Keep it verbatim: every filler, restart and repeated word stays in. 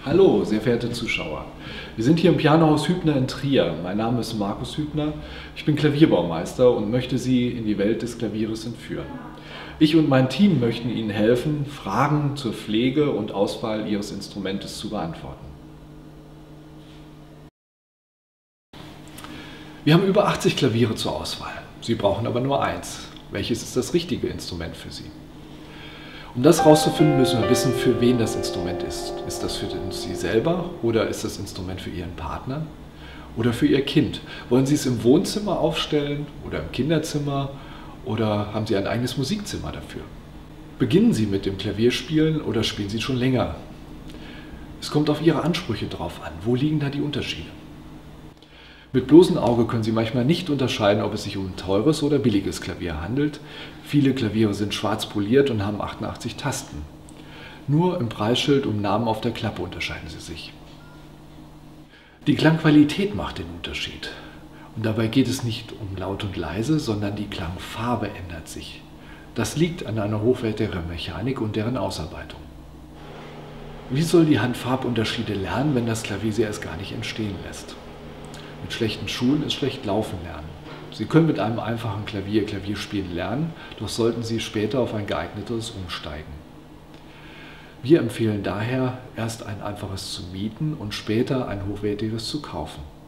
Hallo, sehr verehrte Zuschauer. Wir sind hier im Pianohaus Hübner in Trier. Mein Name ist Markus Hübner. Ich bin Klavierbaumeister und möchte Sie in die Welt des Klavieres entführen. Ich und mein Team möchten Ihnen helfen, Fragen zur Pflege und Auswahl Ihres Instrumentes zu beantworten. Wir haben über achtzig Klaviere zur Auswahl. Sie brauchen aber nur eins. Welches ist das richtige Instrument für Sie? Um das herauszufinden, müssen wir wissen, für wen das Instrument ist. Ist das für Sie selber oder ist das Instrument für Ihren Partner oder für Ihr Kind? Wollen Sie es im Wohnzimmer aufstellen oder im Kinderzimmer oder haben Sie ein eigenes Musikzimmer dafür? Beginnen Sie mit dem Klavierspielen oder spielen Sie schon länger? Es kommt auf Ihre Ansprüche drauf an. Wo liegen da die Unterschiede? Mit bloßem Auge können Sie manchmal nicht unterscheiden, ob es sich um ein teures oder billiges Klavier handelt. Viele Klaviere sind schwarz poliert und haben achtundachtzig Tasten. Nur im Preisschild und Namen auf der Klappe unterscheiden sie sich. Die Klangqualität macht den Unterschied. Und dabei geht es nicht um laut und leise, sondern die Klangfarbe ändert sich. Das liegt an einer hochwertigen Mechanik und deren Ausarbeitung. Wie soll die Hand Farbunterschiede lernen, wenn das Klavier sie erst gar nicht entstehen lässt? Mit schlechten Schulen ist schlecht laufen lernen. Sie können mit einem einfachen Klavier Klavierspielen lernen, doch sollten Sie später auf ein geeigneteres umsteigen. Wir empfehlen daher, erst ein einfaches zu mieten und später ein hochwertiges zu kaufen.